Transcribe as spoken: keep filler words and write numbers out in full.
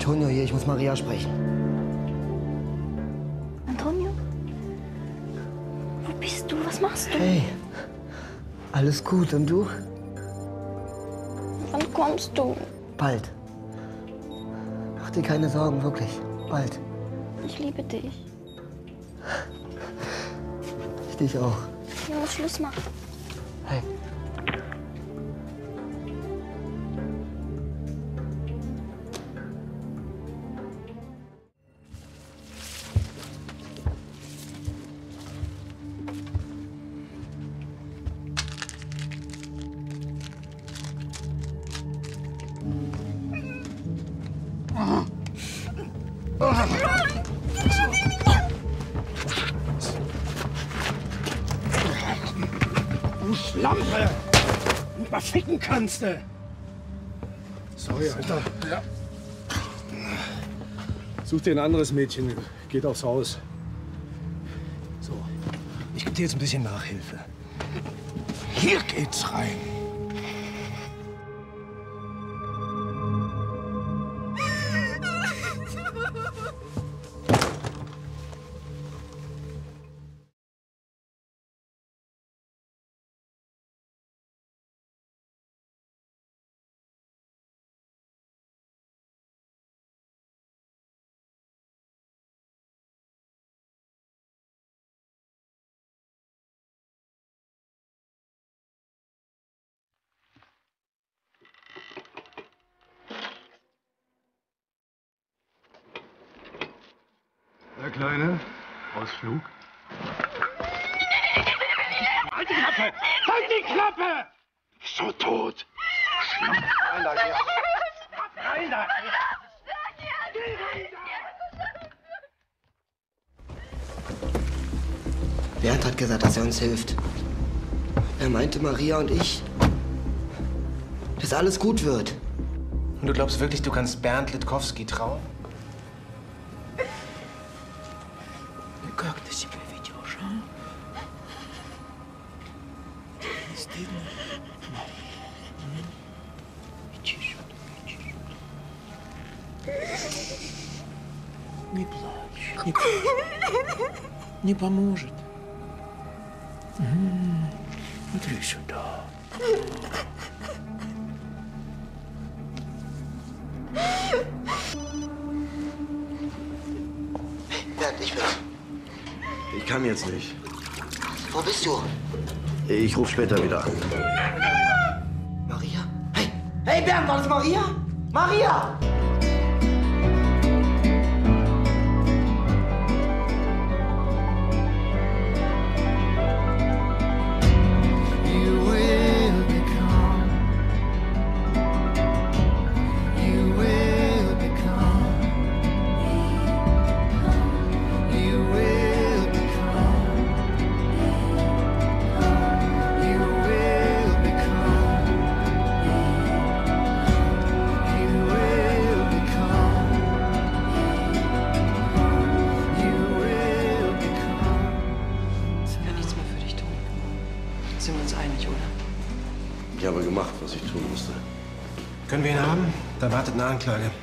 Antonio hier, ich muss Maria sprechen. Antonio? Wo bist du? Was machst du? Hey, alles gut. Und du? Wann kommst du? Bald. Mach dir keine Sorgen, wirklich. Bald. Ich liebe dich. Ich dich auch. Ich muss Schluss machen. Hey. Du Schlampe! Und mal ficken kannst du! Sorry, Alter. Ja. Such dir ein anderes Mädchen. Geht aufs Haus. So, ich gebe dir jetzt ein bisschen Nachhilfe. Hier geht's rein. Der Kleine, Ausflug. Halt die Klappe! Halt die Klappe! So tot! Schlampe! Rein da, hier! Rein da! Bernd hat gesagt, dass er uns hilft. Er meinte, Maria und ich, dass alles gut wird. Und du glaubst wirklich, du kannst Bernd Litkowski trauen? Как ты себя ведешь, а? Не стыдно? Иди сюда, иди сюда. Не плачь, не плачь. Не поможет. Иди сюда. Bernd, ich bin's. Ich kann jetzt nicht. Wo bist du? Ich rufe später wieder an. Maria? Hey! Hey, Bernd, war das Maria? Maria! Sind wir uns einig, oder? Ich habe gemacht, was ich tun musste. Können wir ihn haben? Da wartet eine Anklage.